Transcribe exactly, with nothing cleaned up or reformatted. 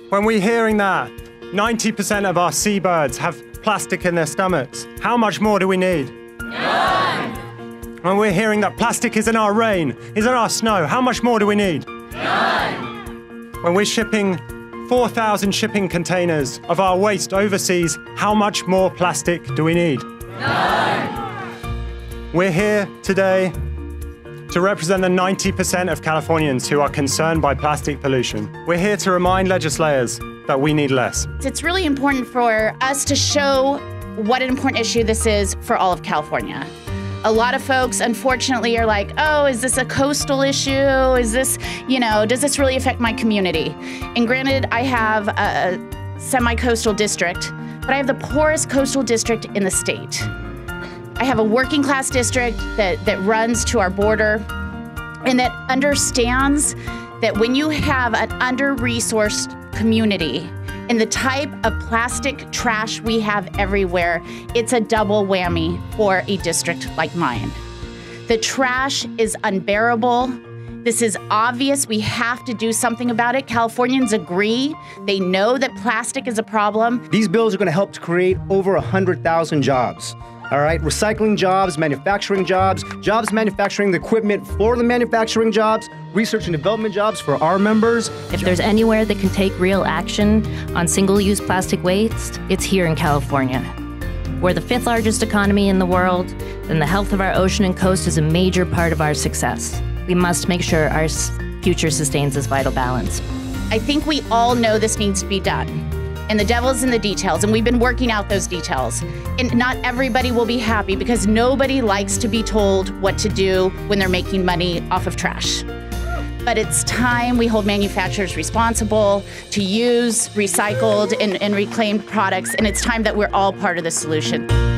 When we're hearing that ninety percent of our seabirds have plastic in their stomachs, how much more do we need? None! When we're hearing that plastic is in our rain, is in our snow, how much more do we need? None! When we're shipping four thousand shipping containers of our waste overseas, how much more plastic do we need? None! We're here today to represent the ninety percent of Californians who are concerned by plastic pollution. We're here to remind legislators that we need less. It's really important for us to show what an important issue this is for all of California. A lot of folks, unfortunately, are like, oh, is this a coastal issue? Is this, you know, does this really affect my community? And granted, I have a semi-coastal district, but I have the poorest coastal district in the state. I have a working class district that, that runs to our border and that understands that when you have an under-resourced community and the type of plastic trash we have everywhere, it's a double whammy for a district like mine. The trash is unbearable. This is obvious. We have to do something about it. Californians agree. They know that plastic is a problem. These bills are going to help to create over one hundred thousand jobs. All right, recycling jobs, manufacturing jobs, jobs manufacturing the equipment for the manufacturing jobs, research and development jobs for our members. If there's anywhere that can take real action on single-use plastic waste, it's here in California. We're the fifth largest economy in the world, and the health of our ocean and coast is a major part of our success. We must make sure our future sustains this vital balance. I think we all know this needs to be done. And the devil's in the details, and we've been working out those details. And not everybody will be happy because nobody likes to be told what to do when they're making money off of trash. But it's time we hold manufacturers responsible to use recycled and, and reclaimed products, and it's time that we're all part of the solution.